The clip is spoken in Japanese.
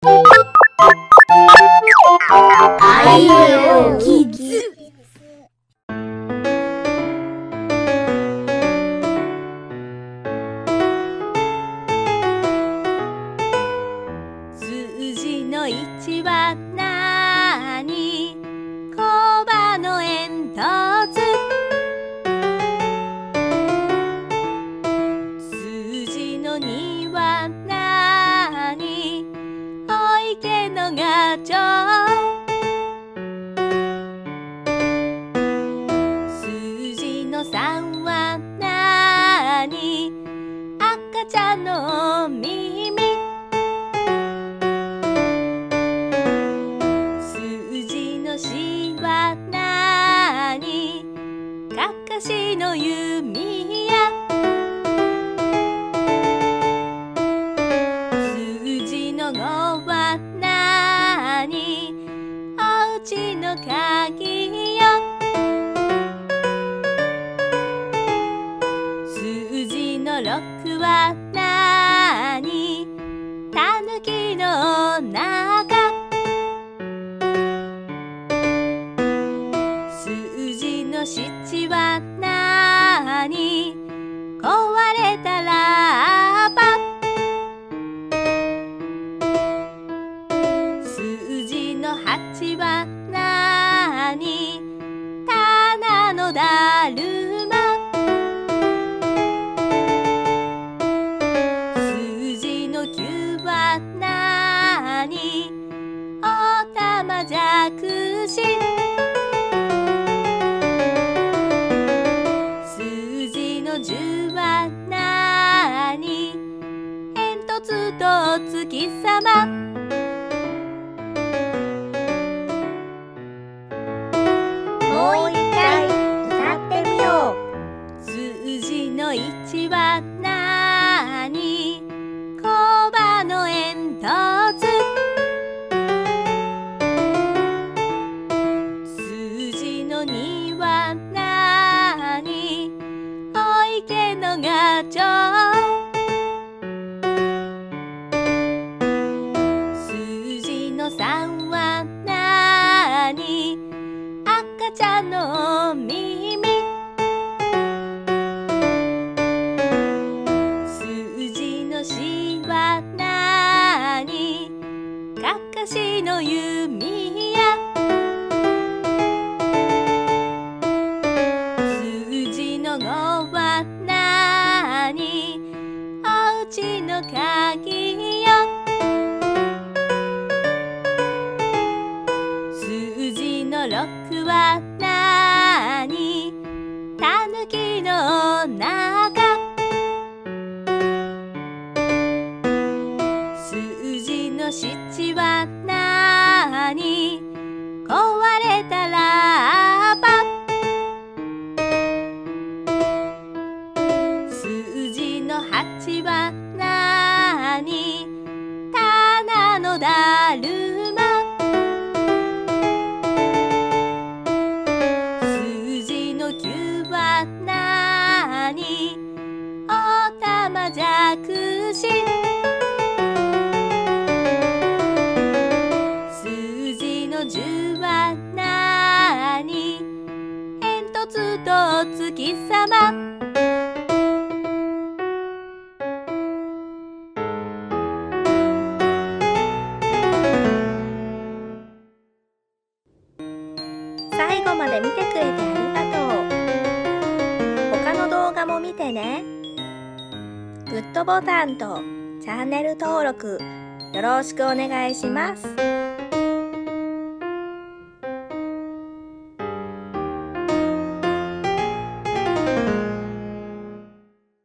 あいうえおキッズ。 数字の1はなーに？コバの煙突。数字の2はなーに？お池のガチョウ。数字の3はなーに？赤ちゃんのお耳。数字の4はなーに？かかしの弓矢。数字の5はなーに？おうちの鍵よ。数字の6はなーに？たぬきのおなか。数字の7はなーに？壊れたラッパ。数字の8はなーに？棚のだるま。数字の9はなーに？おたまじゃくし。数字の10はなーに？煙突とお月さま。 もう一回歌ってみよう。 数字の1はなーに？コバの煙突。数字の2はなーに？お池のガチョウ。数字の3はなーに？赤ちゃんのお耳。数字の4はなーに？かかしの弓矢。数字の5はなーに？おうちの鍵よ。数字の6はなーに？たぬきのおなか。数字の7はなーに？壊れたラッパ。数字の8はなーに？棚のだるま。数字の9はなーに？おたまじゃくし。数字の10はなーに？煙突とお月さま。 最後まで見てくれてありがとう。他の動画も見てね。グッドボタンとチャンネル登録よろしくお願いします。